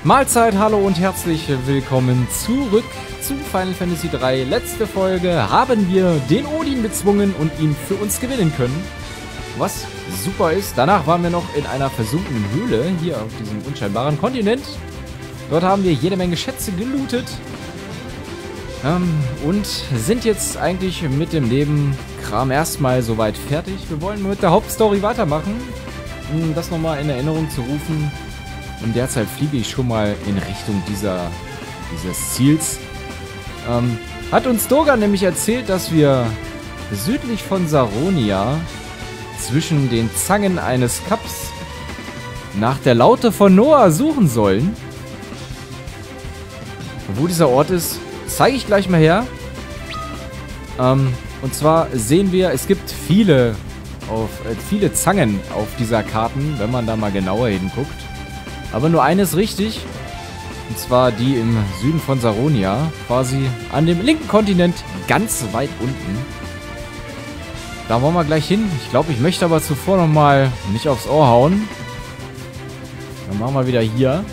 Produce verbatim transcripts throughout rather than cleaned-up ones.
Mahlzeit, hallo und herzlich willkommen zurück zu Final Fantasy drei. Letzte Folge haben wir den Odin bezwungen und ihn für uns gewinnen können. Was super ist. Danach waren wir noch in einer versunkenen Höhle hier auf diesem unscheinbaren Kontinent. Dort haben wir jede Menge Schätze gelootet. Ähm, und sind jetzt eigentlich mit dem Nebenkram erstmal soweit fertig. Wir wollen mit der Hauptstory weitermachen, um das nochmal in Erinnerung zu rufen. Und derzeit fliege ich schon mal in Richtung dieser, dieses Ziels. Ähm, hat uns Dogan nämlich erzählt, dass wir südlich von Saronia zwischen den Zangen eines Kaps nach der Laute von Noah suchen sollen. Wo dieser Ort ist, zeige ich gleich mal her. Ähm, und zwar sehen wir, es gibt viele, auf, äh, viele Zangen auf dieser Karten, wenn man da mal genauer hinguckt. Aber nur eine ist richtig. Und zwar die im Süden von Saronia. Quasi an dem linken Kontinent ganz weit unten. Da wollen wir gleich hin. Ich glaube, ich möchte aber zuvor nochmal nicht aufs Ohr hauen. Dann machen wir wieder hier.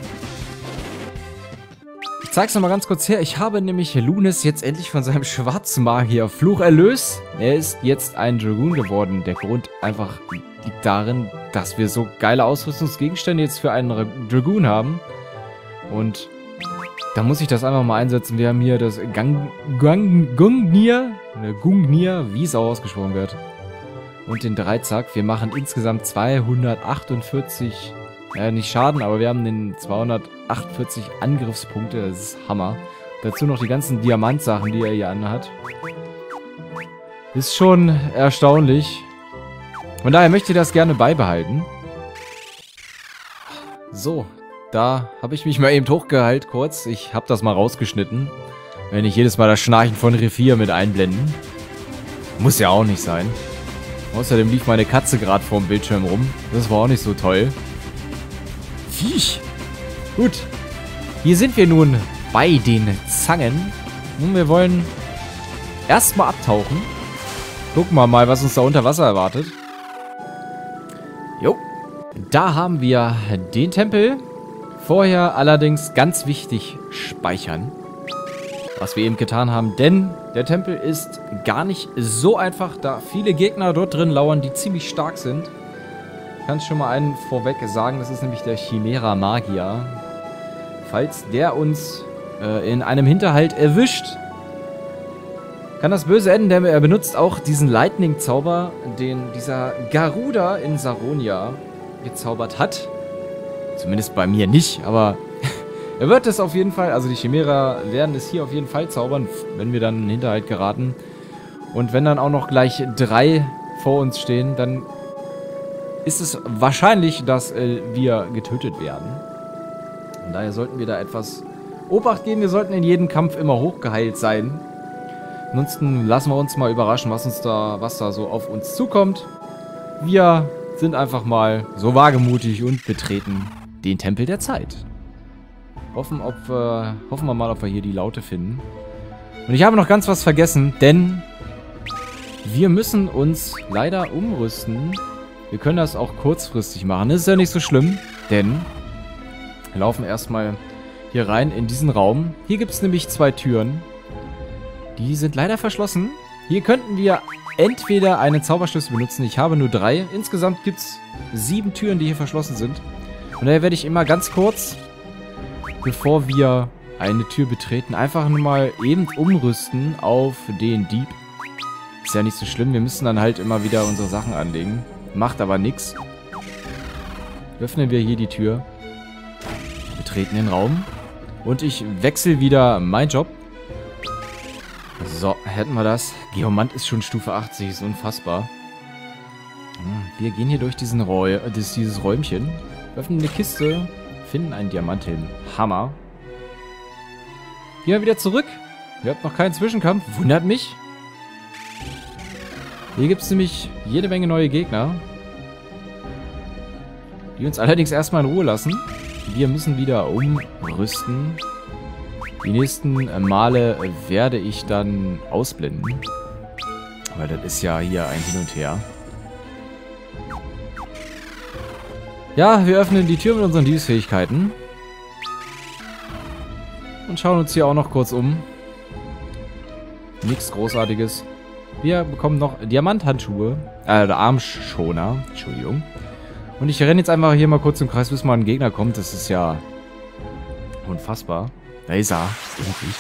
Ich zeige es nochmal ganz kurz her. Ich habe nämlich Lunis jetzt endlich von seinem Schwarzmagier-Fluch erlöst. Er ist jetzt ein Dragoon geworden. Der Grund einfach liegt darin, dass wir so geile Ausrüstungsgegenstände jetzt für einen Dragoon haben. Und da muss ich das einfach mal einsetzen. Wir haben hier das Gang, Gang, Gungnir, oder Gungnir, wie es auch ausgesprochen wird. Und den Dreizack. Wir machen insgesamt zweihundertachtundvierzig, ja nicht Schaden, aber wir haben den zweihundertachtundvierzig Angriffspunkte. Das ist Hammer. Dazu noch die ganzen Diamantsachen, die er hier anhat. Ist schon erstaunlich. Von daher möchte ich das gerne beibehalten. So, da habe ich mich mal eben hochgehalten kurz. Ich habe das mal rausgeschnitten. Wenn ich jedes Mal das Schnarchen von Revier mit einblenden. Muss ja auch nicht sein. Außerdem lief meine Katze gerade vorm Bildschirm rum. Das war auch nicht so toll. Viech. Gut. Hier sind wir nun bei den Zangen. Und wir wollen erstmal abtauchen. Gucken wir mal, was uns da unter Wasser erwartet. Jo. Da haben wir den Tempel. Vorher allerdings ganz wichtig speichern. Was wir eben getan haben. Denn der Tempel ist gar nicht so einfach, da viele Gegner dort drin lauern, die ziemlich stark sind. Ich kann schon mal einen vorweg sagen. Das ist nämlich der Chimera Magier. Falls der uns äh, in einem Hinterhalt erwischt, kann das böse enden, denn er benutzt auch diesen Lightning-Zauber, den dieser Garuda in Saronia gezaubert hat. Zumindest bei mir nicht, aber er wird es auf jeden Fall, also die Chimera werden es hier auf jeden Fall zaubern, wenn wir dann in den Hinterhalt geraten. Und wenn dann auch noch gleich drei vor uns stehen, dann ist es wahrscheinlich, dass äh, wir getötet werden. Von daher sollten wir da etwas Obacht geben. Wir sollten in jedem Kampf immer hochgeheilt sein. Ansonsten lassen wir uns mal überraschen, was uns da, was da so auf uns zukommt. Wir sind einfach mal so wagemutig und betreten den Tempel der Zeit. Hoffen, ob, äh, hoffen wir mal, ob wir hier die Laute finden. Und ich habe noch ganz was vergessen, denn wir müssen uns leider umrüsten. Wir können das auch kurzfristig machen. Das ist ja nicht so schlimm, denn wir laufen erstmal hier rein in diesen Raum. Hier gibt es nämlich zwei Türen. Die sind leider verschlossen. Hier könnten wir entweder einen Zauberschlüssel benutzen. Ich habe nur drei. Insgesamt gibt es sieben Türen, die hier verschlossen sind. Und daher werde ich immer ganz kurz, bevor wir eine Tür betreten, einfach nur mal eben umrüsten auf den Dieb. Ist ja nicht so schlimm. Wir müssen dann halt immer wieder unsere Sachen anlegen. Macht aber nichts. Öffnen wir hier die Tür. Betreten den Raum. Und ich wechsle wieder meinen Job. So, hätten wir das. Geomant ist schon Stufe achtzig, ist unfassbar. Wir gehen hier durch diesen Räu das, dieses Räumchen, öffnen eine Kiste, finden einen Diamanthelm. Hammer. Gehen wir wieder zurück. Wir habt noch keinen Zwischenkampf. Wundert mich. Hier gibt es nämlich jede Menge neue Gegner, die uns allerdings erstmal in Ruhe lassen. Wir müssen wieder umrüsten. Die nächsten Male werde ich dann ausblenden. Weil das ist ja hier ein Hin und Her. Ja, wir öffnen die Tür mit unseren Diebesfähigkeiten. und schauen uns hier auch noch kurz um. Nichts Großartiges. Wir bekommen noch Diamanthandschuhe. Äh, Armschoner. Entschuldigung. Und ich renne jetzt einfach hier mal kurz im Kreis, bis mal ein Gegner kommt. Das ist ja unfassbar. Da ist er. Endlich.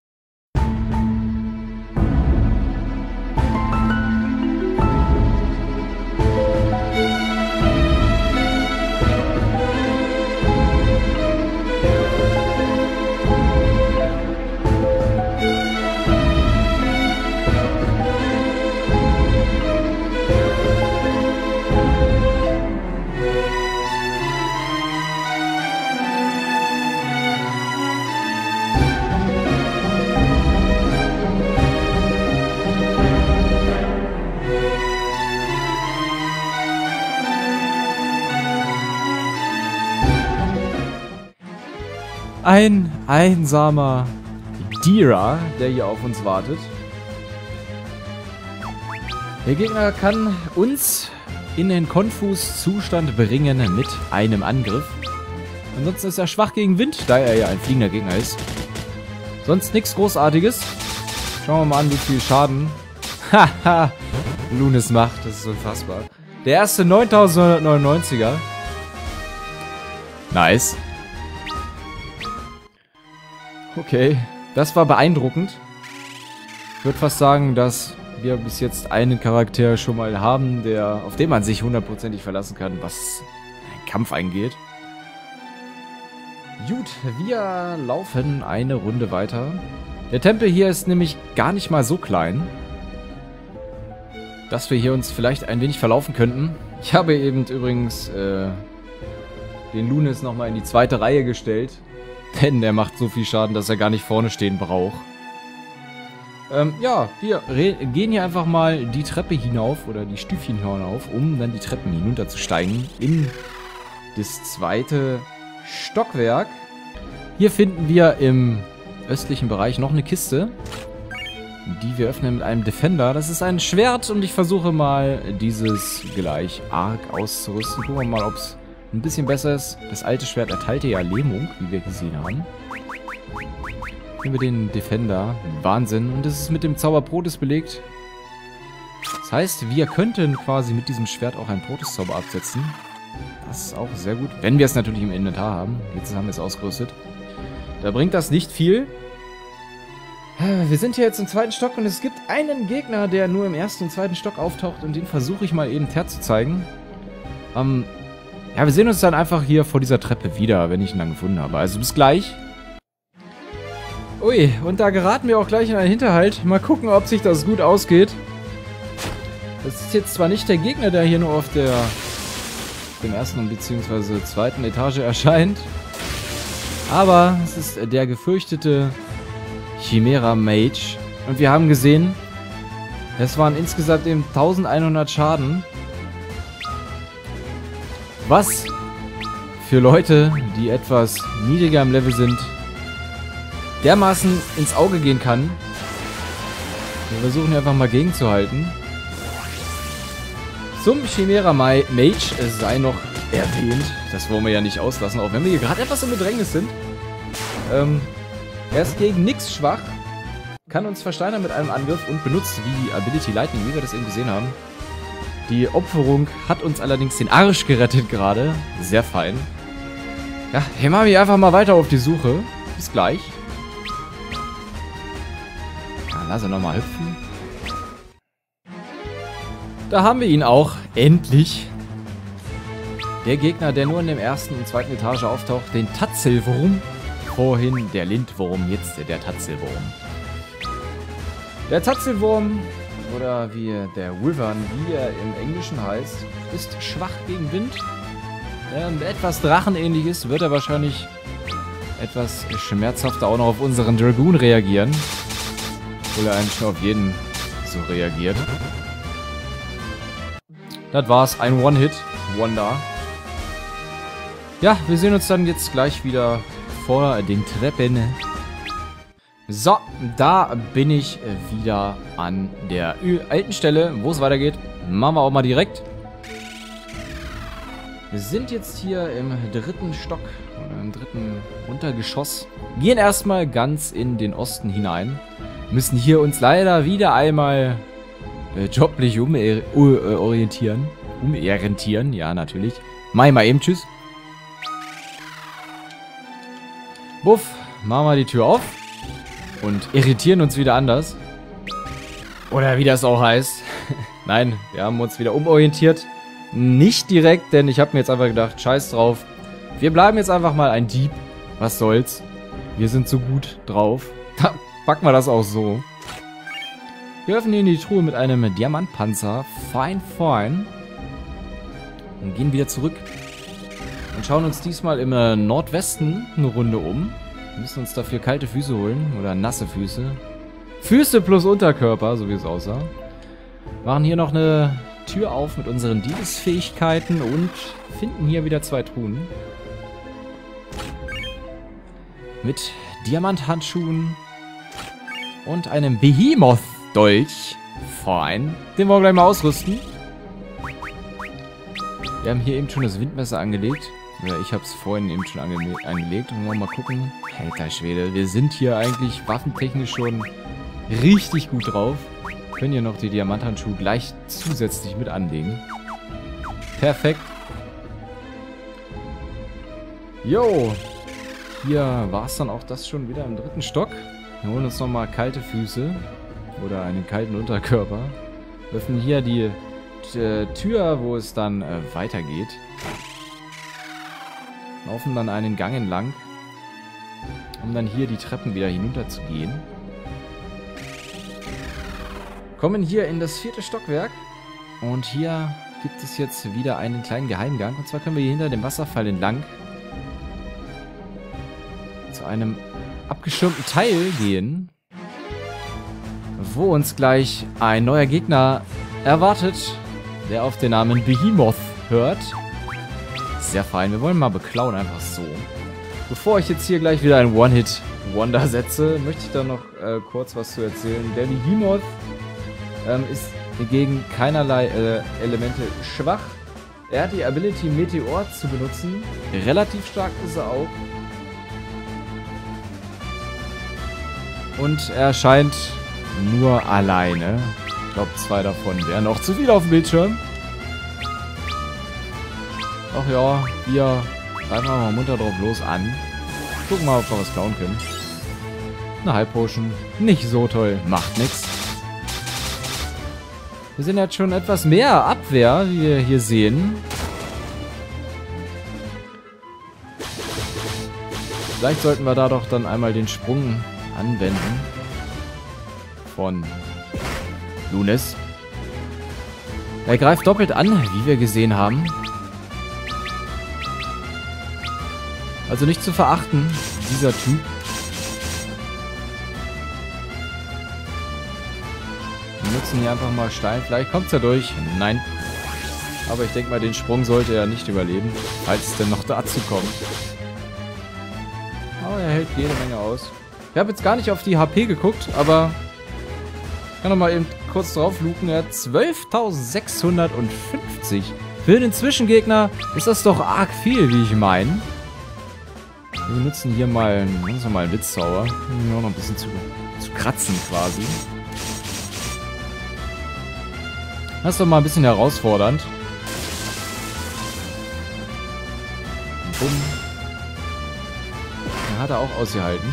Ein einsamer Dira, der hier auf uns wartet. Der Gegner kann uns in den Konfus-Zustand bringen mit einem Angriff. Ansonsten ist er schwach gegen Wind, da er ja ein fliegender Gegner ist. Sonst nichts Großartiges. Schauen wir mal an, wie viel Schaden Haha Lunis macht. Das ist unfassbar. Der erste neuntausendneunhundertneunundneunziger. Nice. Okay, das war beeindruckend. Ich würde fast sagen, dass wir bis jetzt einen Charakter schon mal haben, der, auf den man sich hundertprozentig verlassen kann, was einen Kampf eingeht. Gut, wir laufen eine Runde weiter. Der Tempel hier ist nämlich gar nicht mal so klein, dass wir hier uns vielleicht ein wenig verlaufen könnten. Ich habe eben übrigens äh, den Lunis nochmal in die zweite Reihe gestellt. Denn der macht so viel Schaden, dass er gar nicht vorne stehen braucht. Ähm, ja, wir gehen hier einfach mal die Treppe hinauf, oder die Stüfchen hinauf, um dann die Treppen hinunterzusteigen in das zweite Stockwerk. Hier finden wir im östlichen Bereich noch eine Kiste, die wir öffnen mit einem Defender. Das ist ein Schwert und ich versuche mal, dieses gleich arg auszurüsten. Gucken wir mal, ob es ein bisschen besser ist. Das alte Schwert erteilte ja Lähmung, wie wir gesehen haben. Nehmen wir den Defender. Wahnsinn. Und das ist mit dem Zauber Protis belegt. Das heißt, wir könnten quasi mit diesem Schwert auch einen Protis-Zauber absetzen. Das ist auch sehr gut. Wenn wir es natürlich im Inventar haben. Jetzt haben wir es ausgerüstet. Da bringt das nicht viel. Wir sind hier jetzt im zweiten Stock und es gibt einen Gegner, der nur im ersten und zweiten Stock auftaucht. Und den versuche ich mal eben herzuzeigen. Ähm... Ja, wir sehen uns dann einfach hier vor dieser Treppe wieder, wenn ich ihn dann gefunden habe. Also bis gleich. Ui, und da geraten wir auch gleich in einen Hinterhalt. Mal gucken, ob sich das gut ausgeht. Das ist jetzt zwar nicht der Gegner, der hier nur auf der dem ersten bzw. zweiten Etage erscheint. Aber es ist der gefürchtete Chimera Mage. Und wir haben gesehen, es waren insgesamt eben eintausendeinhundert Schaden. Was für Leute, die etwas niedriger im Level sind, dermaßen ins Auge gehen kann. Wir versuchen hier einfach mal gegenzuhalten. Zum Chimera Mage sei noch erwähnt, das wollen wir ja nicht auslassen, auch wenn wir hier gerade etwas im Bedrängnis sind. Ähm, er ist gegen nichts schwach, kann uns versteinern mit einem Angriff und benutzt wie Ability Lightning, wie wir das eben gesehen haben. Die Opferung hat uns allerdings den Arsch gerettet gerade. Sehr fein. Ja, hier machen wir einfach mal weiter auf die Suche. Bis gleich. Ja, lass er nochmal hüpfen. Da haben wir ihn auch. Endlich. Der Gegner, der nur in dem ersten und zweiten Etage auftaucht. Den Tatzelwurm. Vorhin der Lindwurm, jetzt der Tatzelwurm. Der Tatzelwurm... oder wie der Wyvern, wie er im Englischen heißt, ist schwach gegen Wind. Ähm, etwas Drachenähnliches, wird er wahrscheinlich etwas schmerzhafter auch noch auf unseren Dragoon reagieren. Obwohl er eigentlich nur auf jeden so reagiert. Das war's, ein One-Hit-Wonder. Ja, wir sehen uns dann jetzt gleich wieder vor den Treppen. So, da bin ich wieder an der alten Stelle, wo es weitergeht. Machen wir auch mal direkt. Wir sind jetzt hier im dritten Stock oder im dritten Untergeschoss. Gehen erstmal ganz in den Osten hinein. Müssen hier uns leider wieder einmal äh, joblich umorientieren. Umorientieren, ja natürlich. Mach ich mal eben, tschüss. Buff, machen wir die Tür auf und irritieren uns wieder anders. Oder wie das auch heißt. Nein, wir haben uns wieder umorientiert. Nicht direkt, denn ich habe mir jetzt einfach gedacht, scheiß drauf. Wir bleiben jetzt einfach mal ein Dieb. Was soll's? Wir sind so gut drauf. Da packen wir das auch so. Wir öffnen hier die Truhe mit einem Diamantpanzer. Fein, fein. Und gehen wieder zurück. Und schauen uns diesmal im äh, Nordwesten eine Runde um. Wir müssen uns dafür kalte Füße holen. Oder nasse Füße. Füße plus Unterkörper, so wie es aussah. Machen hier noch eine Tür auf mit unseren Diebesfähigkeiten und finden hier wieder zwei Truhen. Mit Diamanthandschuhen und einem Behemoth-Dolch. Fein. Den wollen wir gleich mal ausrüsten. Wir haben hier eben schon das Windmesser angelegt. Oder ich habe es vorhin eben schon ange angelegt. Und wollen wir mal gucken. Alter Schwede, wir sind hier eigentlich waffentechnisch schon richtig gut drauf. Können hier noch die Diamanthandschuhe gleich zusätzlich mit anlegen. Perfekt. Jo. Hier war es dann auch das schon wieder im dritten Stock. Wir holen uns nochmal kalte Füße. Oder einen kalten Unterkörper. Öffnen hier die äh, Tür, wo es dann äh, weitergeht. Laufen dann einen Gang entlang. Um dann hier die Treppen wieder hinunter zu gehen. Kommen hier in das vierte Stockwerk. Und hier gibt es jetzt wieder einen kleinen Geheimgang. Und zwar können wir hier hinter dem Wasserfall entlang zu einem abgeschirmten Teil gehen, wo uns gleich ein neuer Gegner erwartet, der auf den Namen Behemoth hört. Sehr fein. Wir wollen mal beklauen, einfach so. Bevor ich jetzt hier gleich wieder ein One-Hit-Wonder setze, möchte ich da noch äh, kurz was zu erzählen. Der Behemoth ähm, ist gegen keinerlei äh, Elemente schwach. Er hat die Ability Meteor zu benutzen. Relativ stark ist er auch. Und er erscheint nur alleine. Ich glaube, zwei davon wären noch zu viel auf dem Bildschirm. Ach ja, wir greifen mal munter drauf los an. Gucken mal, ob wir was klauen können. Eine Heilpotion. Nicht so toll. Macht nix. Wir sind jetzt schon etwas mehr Abwehr, wie wir hier sehen. Vielleicht sollten wir da doch dann einmal den Sprung anwenden. Von Lunes. Er greift doppelt an, wie wir gesehen haben. Also nicht zu verachten, dieser Typ. Wir nutzen hier einfach mal Stein. Vielleicht kommt es ja durch. Nein. Aber ich denke mal, den Sprung sollte er nicht überleben, falls es denn noch dazu kommt. Aber er hält jede Menge aus. Ich habe jetzt gar nicht auf die H P geguckt, aber ich kann noch mal eben kurz drauf luken. Er hat zwölftausendsechshundertfünfzig. Für den Zwischengegner ist das doch arg viel, wie ich meine. Wir benutzen hier mal, uns mal einen Witzzauber, um noch ein bisschen zu, zu kratzen quasi. Das ist doch mal ein bisschen herausfordernd. Bumm. Den hat er auch ausgehalten.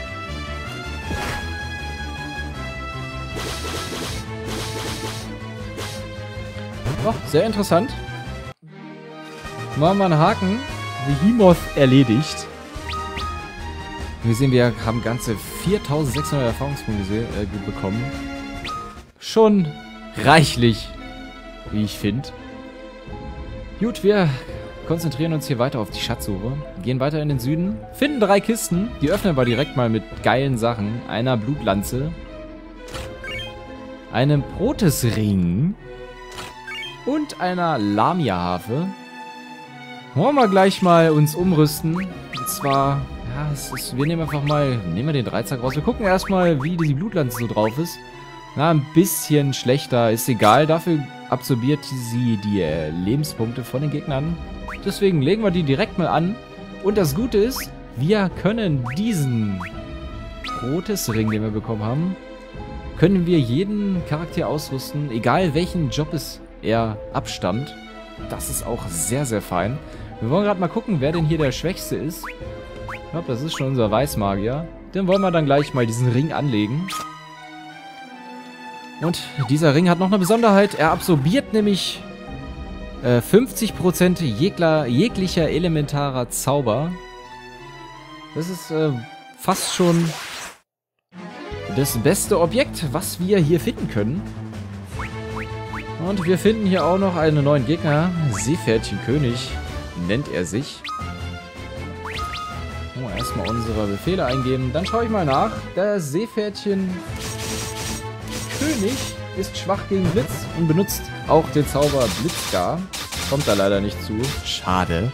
Oh, sehr interessant. Machen wir einen Haken. Behemoth erledigt. Wir sehen, wir haben ganze viertausendsechshundert Erfahrungspunkte äh, bekommen. Schon reichlich, wie ich finde. Gut, wir konzentrieren uns hier weiter auf die Schatzsuche. Gehen weiter in den Süden. Finden drei Kisten. Die öffnen wir direkt mal mit geilen Sachen. Einer Blutlanze. Einem Protesring. Und einer Lamia-Harfe. Wollen wir gleich mal uns umrüsten. Und zwar... Ja, es ist, wir nehmen einfach mal, nehmen wir den Dreizack raus. Wir gucken erstmal, wie die Blutlanze so drauf ist. Na, ein bisschen schlechter, ist egal. Dafür absorbiert sie die äh, Lebenspunkte von den Gegnern. Deswegen legen wir die direkt mal an. Und das Gute ist, wir können diesen Rotes-Ring, den wir bekommen haben, können wir jeden Charakter ausrüsten, egal welchen Job es er abstammt. Das ist auch sehr, sehr fein. Wir wollen gerade mal gucken, wer denn hier der Schwächste ist. Ich glaube, das ist schon unser Weißmagier. Den wollen wir dann gleich mal diesen Ring anlegen. Und dieser Ring hat noch eine Besonderheit. Er absorbiert nämlich äh, fünfzig Prozent jegler, jeglicher elementarer Zauber. Das ist äh, fast schon das beste Objekt, was wir hier finden können. Und wir finden hier auch noch einen neuen Gegner. Seepferdchenkönig nennt er sich. Oh, erstmal unsere Befehle eingeben. Dann schaue ich mal nach. Der Seepferdchenkönig ist schwach gegen Blitz und benutzt auch den Zauber Blitzgar. Kommt da leider nicht zu. Schade.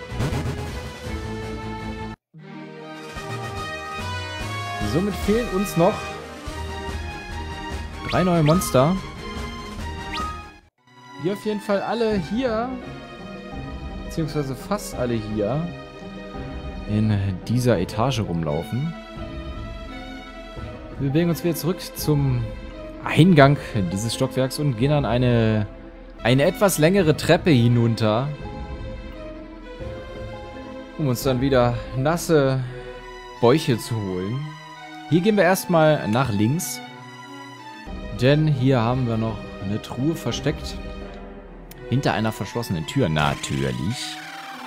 Somit fehlen uns noch drei neue Monster. Die auf jeden Fall alle hier, beziehungsweise fast alle hier, in dieser Etage rumlaufen. Wir bewegen uns wieder zurück zum Eingang dieses Stockwerks und gehen an eine, eine etwas längere Treppe hinunter, um uns dann wieder nasse Bäuche zu holen. Hier gehen wir erstmal nach links, denn hier haben wir noch eine Truhe versteckt. Hinter einer verschlossenen Tür, natürlich.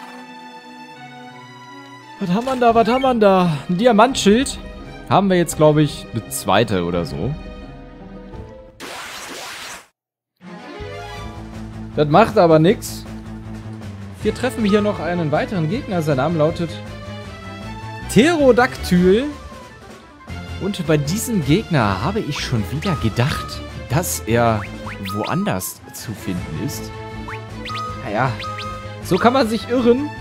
Was haben wir da? Was haben wir da? Ein Diamantschild. Haben wir jetzt, glaube ich, eine zweite oder so. Das macht aber nichts. Wir treffen hier noch einen weiteren Gegner. Sein Name lautet Pterodactyl. Und bei diesem Gegner habe ich schon wieder gedacht, dass er woanders zu finden ist. Naja, so kann man sich irren.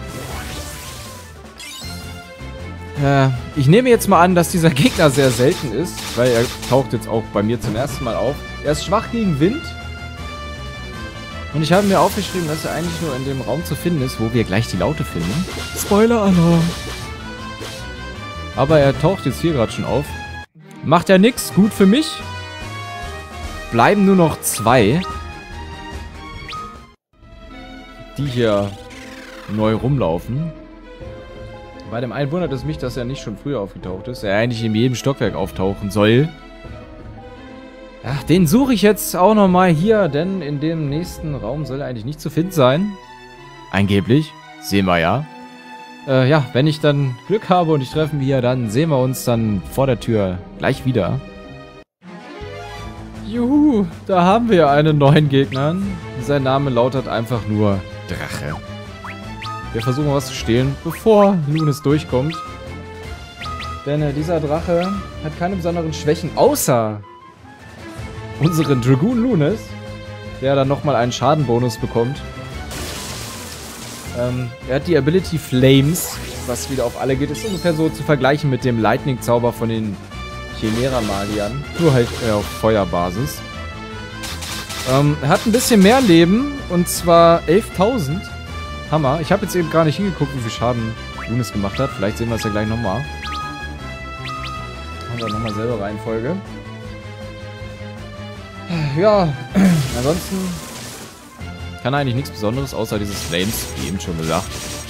Äh, ich nehme jetzt mal an, dass dieser Gegner sehr selten ist, weil er taucht jetzt auch bei mir zum ersten Mal auf. Er ist schwach gegen Wind. Und ich habe mir aufgeschrieben, dass er eigentlich nur in dem Raum zu finden ist, wo wir gleich die Laute finden. Spoiler-Alarm. Aber er taucht jetzt hier gerade schon auf. Macht ja nix, gut für mich. Bleiben nur noch zwei, die hier neu rumlaufen. Bei dem einen wundert es mich, dass er nicht schon früher aufgetaucht ist. Er eigentlich in jedem Stockwerk auftauchen soll. Ja, den suche ich jetzt auch nochmal hier, denn in dem nächsten Raum soll er eigentlich nicht zu finden sein. Angeblich. Sehen wir ja. Äh, ja, wenn ich dann Glück habe und ich treffe ihn hier, dann sehen wir uns dann vor der Tür gleich wieder. Juhu, da haben wir einen neuen Gegner. Sein Name lautet einfach nur Drache. Wir versuchen was zu stehlen, bevor Lunes durchkommt. Denn äh, dieser Drache hat keine besonderen Schwächen, außer unseren Dragoon Lunes, der dann nochmal einen Schadenbonus bekommt. Ähm, er hat die Ability Flames, was wieder auf alle geht. Ist ungefähr so zu vergleichen mit dem Lightning-Zauber von den Chimera-Magiern. Nur halt äh, auf Feuerbasis. Ähm, er hat ein bisschen mehr Leben, und zwar elftausend. Hammer. Ich habe jetzt eben gar nicht hingeguckt, wie viel Schaden Lunes gemacht hat. Vielleicht sehen wir es ja gleich nochmal. Machen wir nochmal selber Reihenfolge. Ja, ansonsten kann eigentlich nichts Besonderes, außer dieses Flames, wie eben schon gesagt.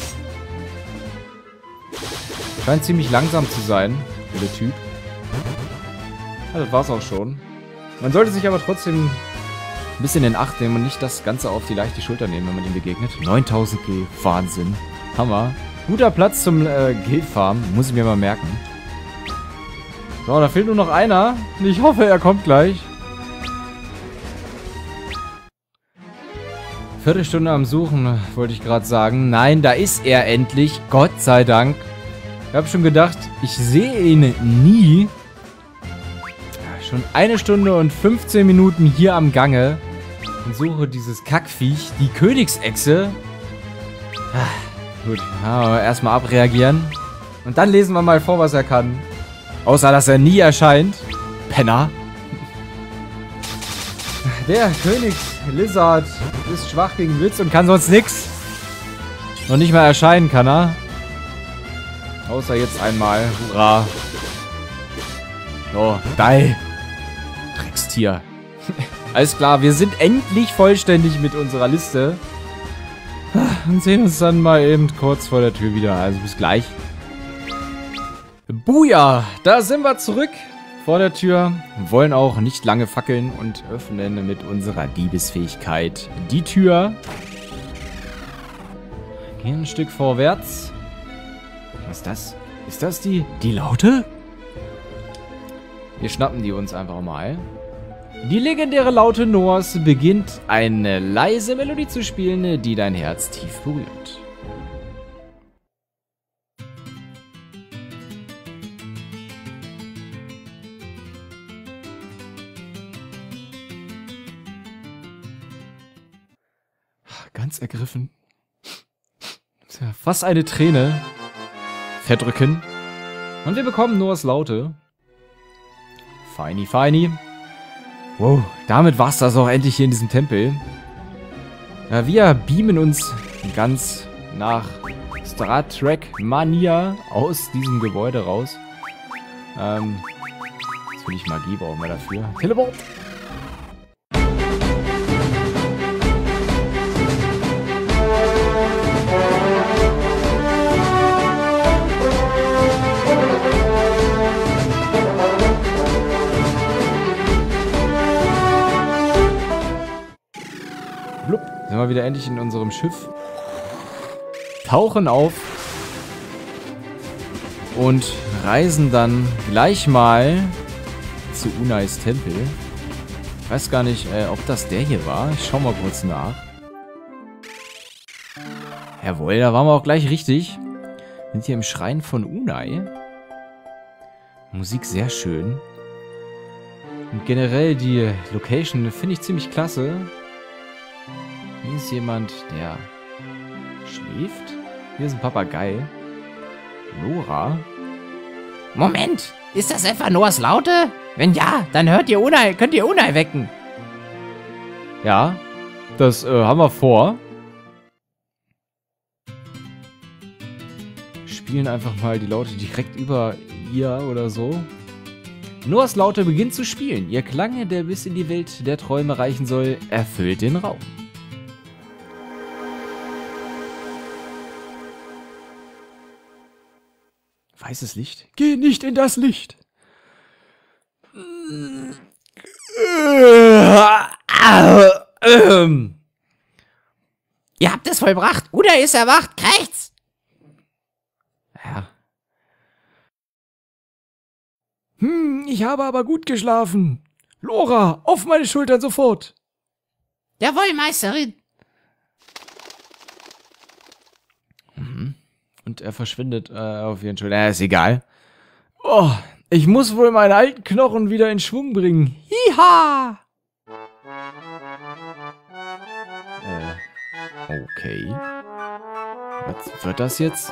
Scheint ziemlich langsam zu sein, der Typ. Ja, das war's auch schon. Man sollte sich aber trotzdem ein bisschen in Acht nehmen und nicht das Ganze auf die leichte Schulter nehmen, wenn man ihm begegnet. neuntausend G, Wahnsinn. Hammer. Guter Platz zum äh, G-Farm, muss ich mir mal merken. So, da fehlt nur noch einer. Ich hoffe, er kommt gleich. Viertelstunde am Suchen, wollte ich gerade sagen. Nein, da ist er endlich. Gott sei Dank. Ich habe schon gedacht, ich sehe ihn nie. Schon eine Stunde und fünfzehn Minuten hier am Gange und suche dieses Kackviech, die Königsechse. Ah, gut, aber erstmal abreagieren. Und dann lesen wir mal vor, was er kann. Außer, dass er nie erscheint. Penner. Der Königslizard ist schwach gegen Blitz und kann sonst nix. Noch nicht mal erscheinen kann er. Außer jetzt einmal. Hurra. Oh, die. Dreckstier. Alles klar, wir sind endlich vollständig mit unserer Liste. Und sehen uns dann mal eben kurz vor der Tür wieder. Also bis gleich. Buja, da sind wir zurück vor der Tür. Wollen auch nicht lange fackeln und öffnen mit unserer Diebesfähigkeit die Tür. Gehen ein Stück vorwärts. Was ist das? Ist das die, die Laute? Wir schnappen die uns einfach mal. Die legendäre Laute Noahs beginnt eine leise Melodie zu spielen, die dein Herz tief berührt. Ganz ergriffen. Tja, fast eine Träne verdrücken. Und wir bekommen Noahs Laute. Feini, feini. Wow, damit war's das auch endlich hier in diesem Tempel. Ja, wir beamen uns ganz nach Star Trek Mania aus diesem Gebäude raus. Ähm, jetzt will ich Magie brauchen wir dafür. Teleport! Blub, sind wir wieder endlich in unserem Schiff. Tauchen auf. Und reisen dann gleich mal zu Unais Tempel. Ich weiß gar nicht, äh, ob das der hier war. Ich schau mal kurz nach. Jawohl, da waren wir auch gleich richtig. Wir sind hier im Schrein von Unai. Musik sehr schön. Und generell die Location finde ich ziemlich klasse. Hier ist jemand, der schläft. Hier ist ein Papagei. Lora. Moment, ist das etwa Noahs Laute? Wenn ja, dann hört ihr Unai, könnt ihr Unai wecken. Ja, das äh, haben wir vor. Spielen einfach mal die Laute direkt über ihr oder so. Noahs Laute beginnt zu spielen. Ihr Klang, der bis in die Welt der Träume reichen soll, erfüllt den Raum. Weißes Licht? Geh nicht in das Licht! Ihr habt es vollbracht. Unai ist erwacht. Krächzt! Ja. Hm, ich habe aber gut geschlafen. Lora, auf meine Schultern sofort. Jawohl, Meisterin. Mhm. Und er verschwindet äh, auf ihren Schultern. Ja, ist egal. Oh, ich muss wohl meine alten Knochen wieder in Schwung bringen. Hiha! Äh, okay. Was wird das jetzt?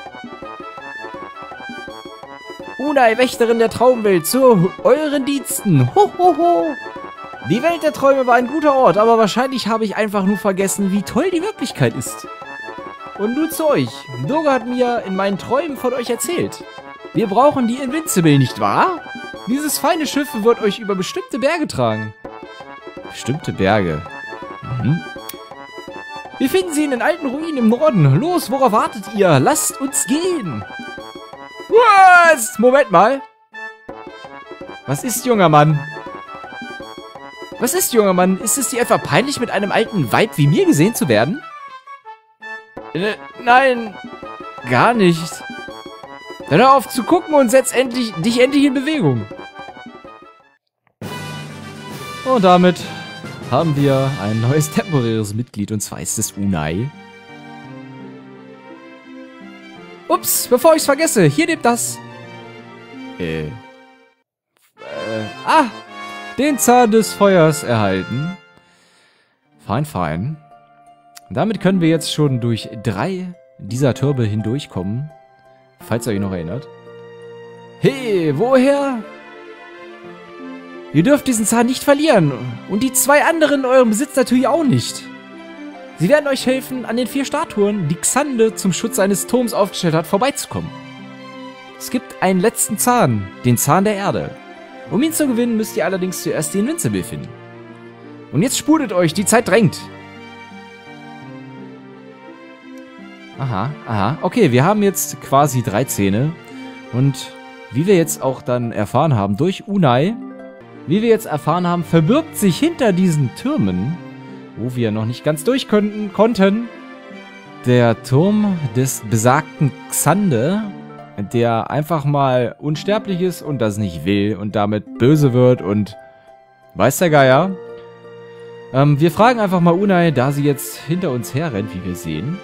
Unai, Wächterin der Traumwelt, zu euren Diensten. Ho, ho, ho. Die Welt der Träume war ein guter Ort, aber wahrscheinlich habe ich einfach nur vergessen, wie toll die Wirklichkeit ist. Und nun zu euch. Doga hat mir in meinen Träumen von euch erzählt. Wir brauchen die Invincible, nicht wahr? Dieses feine Schiff wird euch über bestimmte Berge tragen. Bestimmte Berge. Mhm. Wir finden sie in den alten Ruinen im Norden. Los, worauf wartet ihr? Lasst uns gehen. Was? Moment mal. Was ist, junger Mann? Was ist, junger Mann? Ist es dir etwa peinlich, mit einem alten Weib wie mir gesehen zu werden? Äh, nein, gar nicht. Dann hör auf zu gucken und setz endlich, dich endlich in Bewegung. Und damit haben wir ein neues temporäres Mitglied, und zwar ist es Unai. Ups, bevor ich's vergesse, hier nehmt das. Äh. äh ah, den Zahn des Feuers erhalten. Fein, fein. Damit können wir jetzt schon durch drei dieser Türme hindurchkommen. Falls ihr euch noch erinnert. Hey, woher? Ihr dürft diesen Zahn nicht verlieren. Und die zwei anderen in eurem Besitz natürlich auch nicht. Sie werden euch helfen, an den vier Statuen, die Xande zum Schutz eines Turms aufgestellt hat, vorbeizukommen. Es gibt einen letzten Zahn, den Zahn der Erde. Um ihn zu gewinnen, müsst ihr allerdings zuerst die Invincible finden. Und jetzt sputet euch, die Zeit drängt. Aha, aha. Okay, wir haben jetzt quasi drei Zähne. Und wie wir jetzt auch dann erfahren haben, durch Unai, wie wir jetzt erfahren haben, verbirgt sich hinter diesen Türmen, wo wir noch nicht ganz durch konnten, konnten, der Turm des besagten Xande, der einfach mal unsterblich ist und das nicht will und damit böse wird und weiß der Geier. Ähm, wir fragen einfach mal Unai, da sie jetzt hinter uns herrennt, wie wir sehen.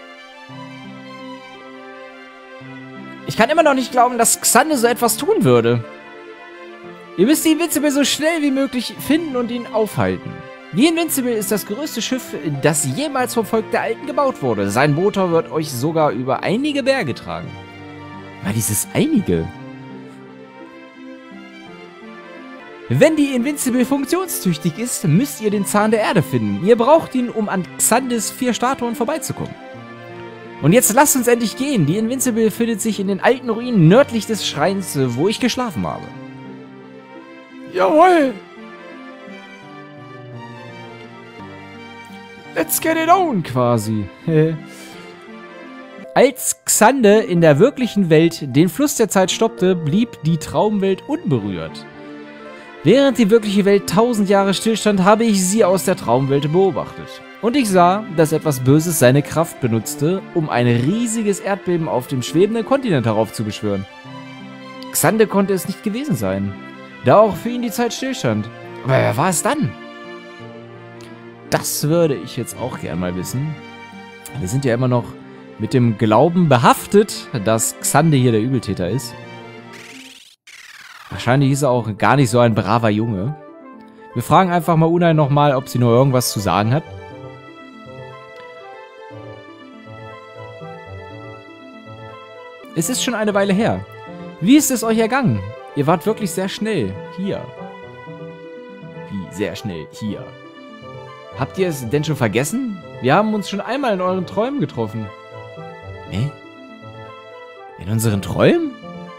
Ich kann immer noch nicht glauben, dass Xande so etwas tun würde. Ihr müsst die Invincible so schnell wie möglich finden und ihn aufhalten. Die Invincible ist das größte Schiff, das jemals vom Volk der Alten gebaut wurde. Sein Motor wird euch sogar über einige Berge tragen. Weil dieses einige. Wenn die Invincible funktionstüchtig ist, müsst ihr den Zahn der Erde finden. Ihr braucht ihn, um an Xandes vier Statuen vorbeizukommen. Und jetzt lasst uns endlich gehen. Die Invincible findet sich in den alten Ruinen nördlich des Schreins, wo ich geschlafen habe. Jawohl! Let's get it on, quasi. Als Xande in der wirklichen Welt den Fluss der Zeit stoppte, blieb die Traumwelt unberührt. Während die wirkliche Welt tausend Jahre stillstand, habe ich sie aus der Traumwelt beobachtet. Und ich sah, dass etwas Böses seine Kraft benutzte, um ein riesiges Erdbeben auf dem schwebenden Kontinent heraufzubeschwören. Xande konnte es nicht gewesen sein, da auch für ihn die Zeit stillstand. Aber wer war es dann? Das würde ich jetzt auch gern mal wissen. Wir sind ja immer noch mit dem Glauben behaftet, dass Xande hier der Übeltäter ist. Wahrscheinlich ist er auch gar nicht so ein braver Junge. Wir fragen einfach mal Unai nochmal, ob sie nur irgendwas zu sagen hat. Es ist schon eine Weile her. Wie ist es euch ergangen? Ihr wart wirklich sehr schnell hier. Wie sehr schnell hier? Habt ihr es denn schon vergessen? Wir haben uns schon einmal in euren Träumen getroffen. Hä? In unseren Träumen?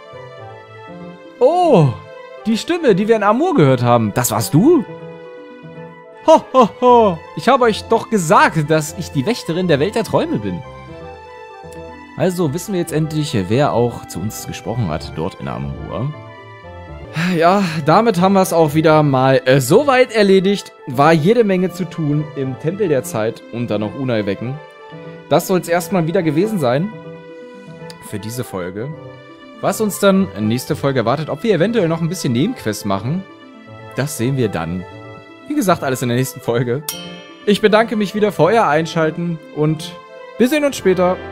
Oh, die Stimme, die wir in Amur gehört haben. Das warst du? Ho, ho, ho. Ich habe euch doch gesagt, dass ich die Wächterin der Welt der Träume bin. Also wissen wir jetzt endlich, wer auch zu uns gesprochen hat, dort in Amur. Ja, damit haben wir es auch wieder mal äh, soweit erledigt. War jede Menge zu tun im Tempel der Zeit und dann noch Unai wecken. Das soll es erstmal wieder gewesen sein für diese Folge. Was uns dann nächste Folge erwartet, ob wir eventuell noch ein bisschen Nebenquests machen, das sehen wir dann. Wie gesagt, alles in der nächsten Folge. Ich bedanke mich wieder für euer Einschalten und wir sehen uns später.